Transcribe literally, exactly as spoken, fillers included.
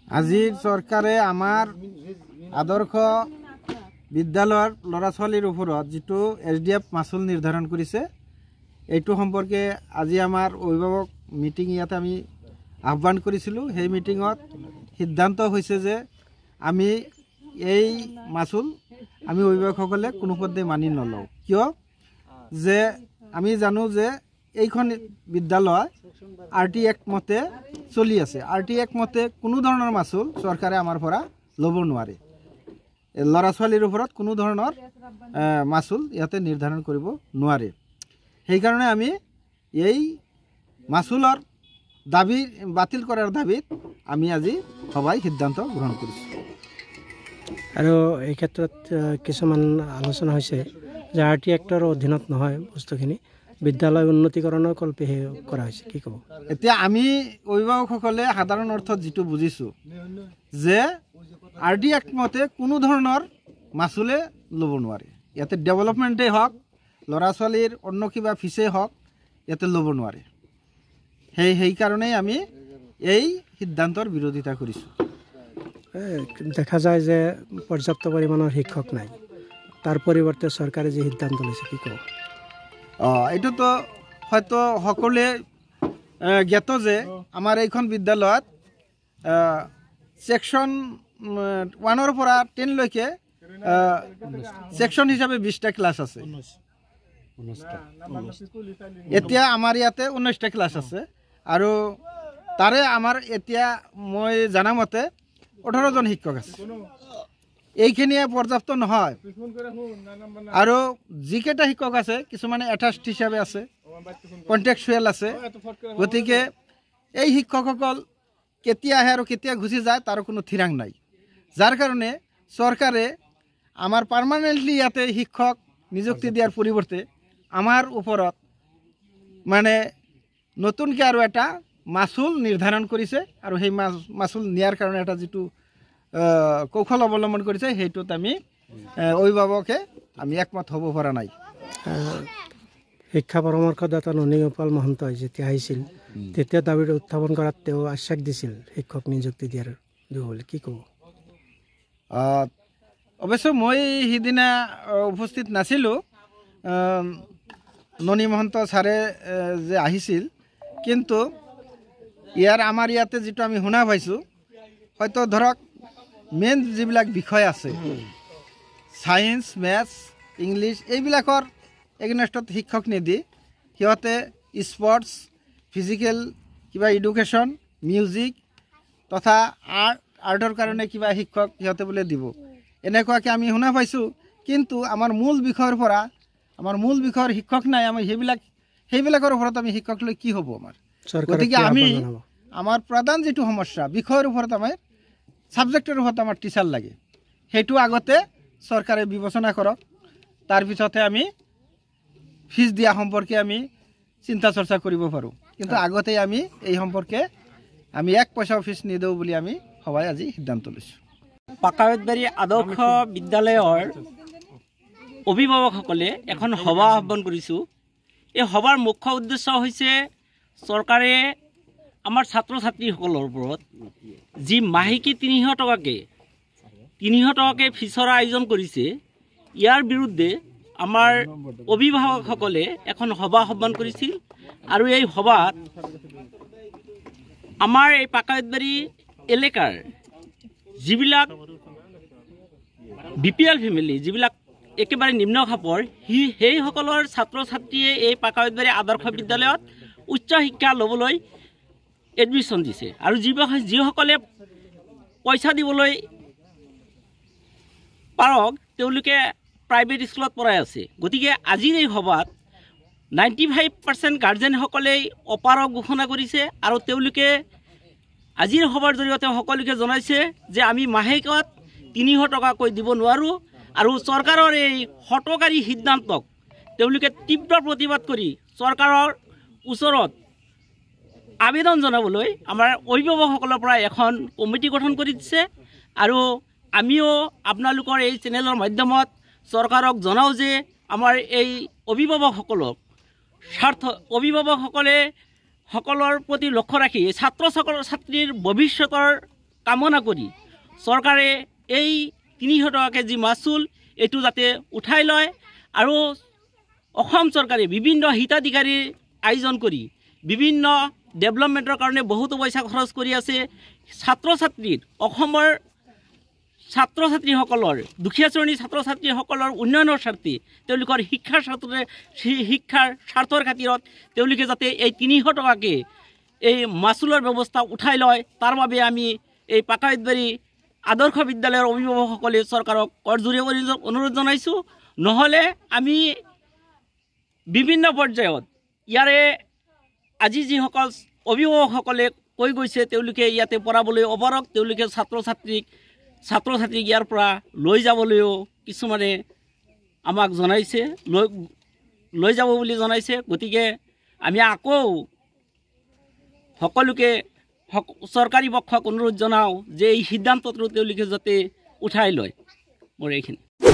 আজিৰ চৰকাৰে আমাৰ আদৰ্শ বিদ্যালয়ৰ ল'ৰা ছোৱালীৰ ওপৰত যিটো এছ ডি এফ মাচুল নিৰ্ধাৰণ কৰিছে এইটো সম্পৰ্কে আজি আমাৰ অভিভাৱক মিটিং ইয়াতে আমি আহ্বান কৰিছিলোঁ। সেই মিটিঙত সিদ্ধান্ত হৈছে যে আমি এই মাচুল আমি অভিভাৱকসকলে কোনো পধ্যে মানি নলওঁ। কিয় যে আমি জানো যে এইখন বিদ্যালয় আৰ টি এক্ট মতে চলি আছে। আৰ টি এক্ট মতে কোনো ধৰণৰ মাচুল চৰকাৰে আমাৰ পৰা ল'ব নোৱাৰে। ল'ৰা ছোৱালীৰ ওপৰত কোনো ধৰণৰ মাচুল ইয়াতে নিৰ্ধাৰণ কৰিব নোৱাৰে। সেইকাৰণে আমি এই মাচুলৰ দাবী বাতিল কৰাৰ দাবীত আমি আজি সবাই সিদ্ধান্ত গ্ৰহণ কৰিছোঁ। আৰু এই ক্ষেত্ৰত কিছুমান আলোচনা হৈছে যে আৰ টি এক্টৰ অধীনত নহয় বস্তুখিনি বিদ্যালয় উন্নতিকৰণৰ কল্পেহে কৰা হৈছে, কি ক'ব? এতিয়া আমি অভিভাৱকসকলে সাধাৰণ অৰ্থত যিটো বুজিছোঁ যে আৰ ডি এক্ট মতে কোনো ধৰণৰ মাচুলে ল'ব নোৱাৰে। ইয়াতে ডেভেলপমেণ্টেই হওক ল'ৰা ছোৱালীৰ অন্য কিবা ফিচেই হওক ইয়াতে ল'ব নোৱাৰে। সেই সেইকাৰণেই আমি এই সিদ্ধান্তৰ বিৰোধিতা কৰিছোঁ। দেখা যায় যে পৰ্যাপ্ত পৰিমাণৰ শিক্ষক নাই, তাৰ পৰিৱৰ্তে চৰকাৰে যি সিদ্ধান্ত লৈছে, কি ক'ব? অঁ এইটোতো হয়তো সকলোৱে জ্ঞাত যে আমাৰ এইখন বিদ্যালয়ত ছেকশ্যন ওৱানৰ পৰা টেনলৈকে ছেকশ্যন হিচাপে বিছটা ক্লাছ আছে। এতিয়া আমাৰ ইয়াতে ঊনৈছটা ক্লাছ আছে আৰু তাৰে আমাৰ এতিয়া মই জানামতে ওঠৰজন শিক্ষক আছে। এইখিনিয়ে পৰ্যাপ্ত নহয়। আৰু যিকেইটা শিক্ষক আছে কিছুমানে এটাষ্ট হিচাপে আছে, কণ্টেক্সুৱেল আছে। গতিকে এই শিক্ষকসকল কেতিয়া আহে আৰু কেতিয়া গুচি যায় তাৰ কোনো ঠিৰাং নাই। যাৰ কাৰণে চৰকাৰে আমাৰ পাৰ্মানেণ্টলি ইয়াতে শিক্ষক নিযুক্তি দিয়াৰ পৰিৱৰ্তে আমাৰ ওপৰত মানে নতুনকৈ আৰু এটা মাচুল নিৰ্ধাৰণ কৰিছে। আৰু সেই মাচুল নিয়াৰ কাৰণে এটা যিটো কৌশল অৱলম্বন কৰিছে সেইটোত আমি অভিভাৱকে আমি একমত হ'ব পৰা নাই। শিক্ষা পৰামৰ্শদাতা ননীগোপাল মহন্তই যেতিয়া আহিছিল তেতিয়া দাবীটো উত্থাপন কৰাত তেওঁ আশ্বাস দিছিল শিক্ষক নিযুক্তি দিয়াৰ বুলি, কি ক'ব? অৱশ্যে মই সিদিনা উপস্থিত নাছিলোঁ, ননী মহন্ত ছাৰে যে আহিছিল, কিন্তু ইয়াৰ আমাৰ ইয়াতে যিটো আমি শুনা পাইছোঁ হয়তো ধৰক মেইন যিবিলাক বিষয় আছে ছায়েন্স, মেথছ, ইংলিছ এইবিলাকৰ এগেইনষ্টত শিক্ষক নিদি সিহঁতে স্পৰ্টছ, ফিজিকেল কিবা এডুকেশ্যন, মিউজিক তথা আৰ্ট আৰ্টৰ কাৰণে কিবা শিক্ষক সিহঁতে বোলে দিব, এনেকুৱাকৈ আমি শুনা পাইছোঁ। কিন্তু আমাৰ মূল বিষয়ৰ পৰা আমাৰ মূল বিষয়ৰ শিক্ষক নাই। আমি সেইবিলাক সেইবিলাকৰ ওপৰত আমি শিক্ষক লৈ কি হ'ব আমাৰ? গতিকে আমি আমাৰ প্ৰধান যিটো সমস্যা বিষয়ৰ ওপৰত আমাৰ ছাবজেক্টৰ ওপৰত আমাৰ টিচাৰ লাগে, সেইটো আগতে চৰকাৰে বিবেচনা কৰক। তাৰপিছতহে আমি ফিজ দিয়া সম্পৰ্কে আমি চিন্তা চৰ্চা কৰিব পাৰোঁ। কিন্তু আগতে আমি এই সম্পৰ্কে আমি এক পইচাও ফিজ নিদিওঁ বুলি আমি সবাই আজি সিদ্ধান্ত লৈছোঁ। পাকাৱতবাৰী আদৰ্শ বিদ্যালয়ৰ অভিভাৱকসকলে এখন সভা আহ্বান কৰিছোঁ। এই সভাৰ মুখ্য উদ্দেশ্য হৈছে চৰকাৰে আমাৰ ছাত্ৰ ছাত্ৰীসকলৰ ওপৰত যি মাহেকী তিনিশ টকাকৈ তিনিশ টকাকৈ ফিচৰ আয়োজন কৰিছে, ইয়াৰ বিৰুদ্ধে আমাৰ অভিভাৱকসকলে এখন সভা আহ্বান কৰিছিল। আৰু এই সভাত আমাৰ এই পাকাৱতবাৰী এলেকাৰ যিবিলাক বি পি এল ফেমিলি, যিবিলাক একেবাৰে নিম্ন খাপৰ, সি সেইসকলৰ ছাত্ৰ ছাত্ৰীয়ে এই পাকাৱতবাৰী আদৰ্শ বিদ্যালয়ত উচ্চ শিক্ষা ল'বলৈ এডমিশ্যন দিছে। আৰু যিবিলাক যিসকলে পইচা দিবলৈ পাৰক তেওঁলোকে প্ৰাইভেট স্কুলত পঢ়াই আছে। গতিকে আজিৰ এই সভাত নাইণ্টি ফাইভ পাৰ্চেণ্ট গাৰ্জেনসকলেই অপাৰগ ঘোষণা কৰিছে। আৰু তেওঁলোকে আজিৰ সভাৰ জৰিয়তে সকলোকে জনাইছে যে আমি মাহেকত তিনিশ টকাকৈ দিব নোৱাৰোঁ। আৰু চৰকাৰৰ এই হঠকাৰী সিদ্ধান্তক তেওঁলোকে তীব্ৰ প্ৰতিবাদ কৰি চৰকাৰৰ ওচৰত আবেদন জনাবলৈ আমাৰ অভিভাৱকসকলৰ পৰা এখন কমিটি গঠন কৰি দিছে। আৰু আমিও আপোনালোকৰ এই চেনেলৰ মাধ্যমত চৰকাৰক জনাওঁ যে আমাৰ এই অভিভাৱকসকলক স্বাৰ্থ অভিভাৱকসকলে সকলৰ প্ৰতি লক্ষ্য ৰাখি ছাত্ৰ ছাত্ৰীৰ ভৱিষ্যতৰ কামনা কৰি চৰকাৰে এই তিনিশ টকাকৈ যি মাচুল এইটো যাতে উঠাই লয় আৰু অসম চৰকাৰে বিভিন্ন হিতাধিকাৰীৰ আয়োজন কৰি বিভিন্ন ডেভেলপমেণ্টৰ কাৰণে বহুতো পইচা খৰচ কৰি আছে ছাত্ৰ ছাত্ৰীৰ অসমৰ ছাত্ৰ ছাত্ৰীসকলৰ দুখীয়া শ্ৰেণীৰ ছাত্ৰ ছাত্ৰীসকলৰ উন্নয়নৰ স্বাৰ্থে তেওঁলোকৰ শিক্ষাৰ স্বাৰ্থতে শিক্ষাৰ স্বাৰ্থৰ খাতিৰত তেওঁলোকে যাতে এই তিনিশ টকাকৈ এই মাচুলৰ ব্যৱস্থা উঠাই লয় তাৰ বাবে আমি এই পাকাইতবাৰী আদৰ্শ বিদ্যালয়ৰ অভিভাৱকসকলে চৰকাৰক কৰজোৰে কৰি অনুৰোধ জনাইছোঁ নহ'লে আমি বিভিন্ন পৰ্যায়ত ইয়াৰে আজি যিসকল অভিভাৱকসকলে কৈ গৈছে তেওঁলোকে ইয়াতে পঢ়াবলৈ অপাৰগ তেওঁলোকে ছাত্ৰ ছাত্ৰীক ছাত্ৰ ছাত্ৰীক ইয়াৰ পৰা লৈ যাবলৈও কিছুমানে আমাক জনাইছে লৈ লৈ যাব বুলি জনাইছে গতিকে আমি আকৌ সকলোকে চৰকাৰী পক্ষক অনুৰোধ জনাওঁ যে এই সিদ্ধান্তটো তেওঁলোকে যাতে উঠাই লয় মোৰ এইখিনি